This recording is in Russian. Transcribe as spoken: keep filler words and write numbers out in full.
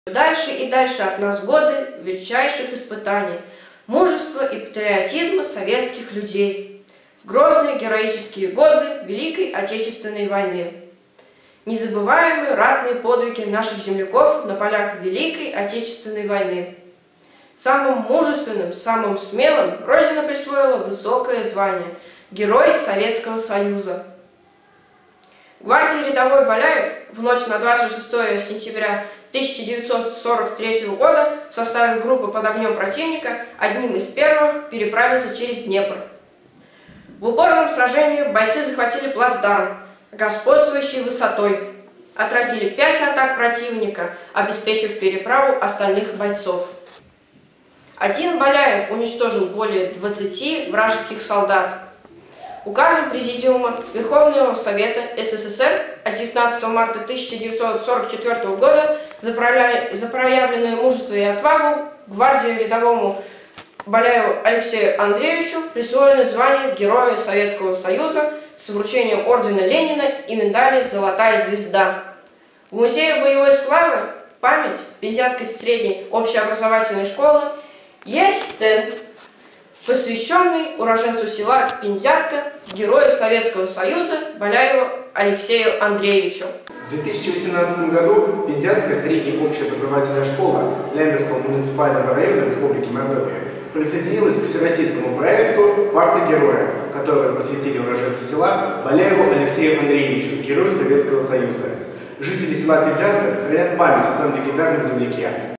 Дальше и дальше от нас годы величайших испытаний, мужества и патриотизма советских людей, грозные героические годы Великой Отечественной войны, незабываемые ратные подвиги наших земляков на полях Великой Отечественной войны. Самым мужественным, самым смелым Родина присвоила высокое звание – Герой Советского Союза. Гвардии рядовой Баляев в ночь на двадцать шестое сентября тысяча девятьсот сорок третьего года в составе группы под огнем противника одним из первых переправился через Днепр. В упорном сражении бойцы захватили плацдарм, господствующий высотой, отразили пять атак противника, обеспечив переправу остальных бойцов. Один Баляев уничтожил более двадцати вражеских солдат. Указом Президиума Верховного Совета СССР от девятнадцатого марта тысяча девятьсот сорок четвёртого года за проявленное мужество и отвагу гвардии рядовому Баляеву Алексею Андреевичу присвоено звание Героя Советского Союза с вручением ордена Ленина и медали «Золотая звезда». В Музее боевой славы память Пензенской средней общеобразовательной школы есть стенд, посвященный уроженцу села Пензянка, Герою Советского Союза Баляеву Алексею Андреевичу. В две тысячи восемнадцатом году Пензенская средняя общеобразовательная школа Лямберского муниципального района Республики Мордовия присоединилась к всероссийскому проекту «Парта героя», который посвятили уроженцу села Баляеву Алексею Андреевичу, Герою Советского Союза. Жители села Пензянка хранят память о своем легендарном земляке.